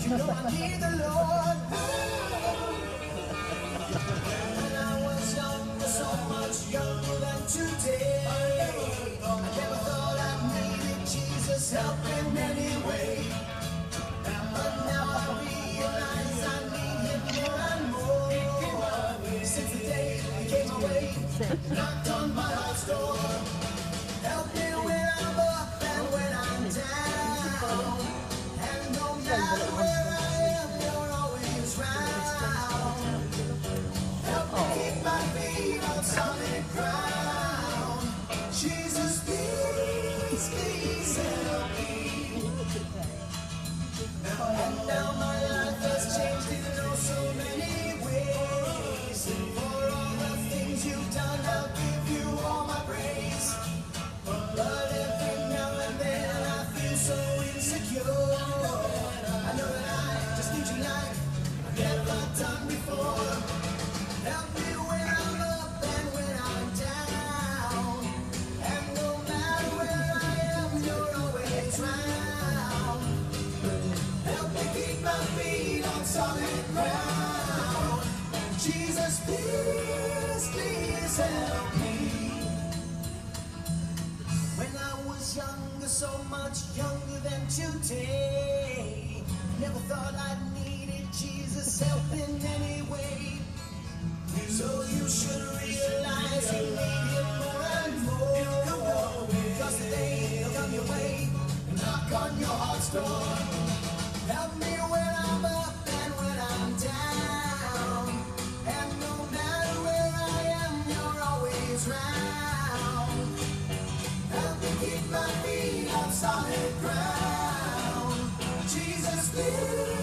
You know I need the Lord. When I was young, so much younger than today, I never thought I needed Jesus' help in any way. But now I realize I need Him more and more. Since the day He came my way, knocked on my heart's door. Help me when I'm up and when I'm down. And no matter where I am, You're always round. Help me keep my feet on solid ground. Jesus, please, please help me. And now my life has changed in oh so many ways. For all the things You've done, I'll give You all my praise. But every now and then I feel so insecure. I know that I just need You like I've never done before. Help me when I'm up and when I'm down. And no matter where I am, You're always round. Help me keep my feet on solid ground. Jesus, please, please help me. When I was younger, so much younger than today, never thought I needed Jesus' help in any way. So you should realize you need Him more and more. Cause the day He'll come your way and knock on your heart's door. Help me when I'm up and when I'm down. And no matter where I am, You're always round. Help me keep my feet on solid ground. Jesus, please.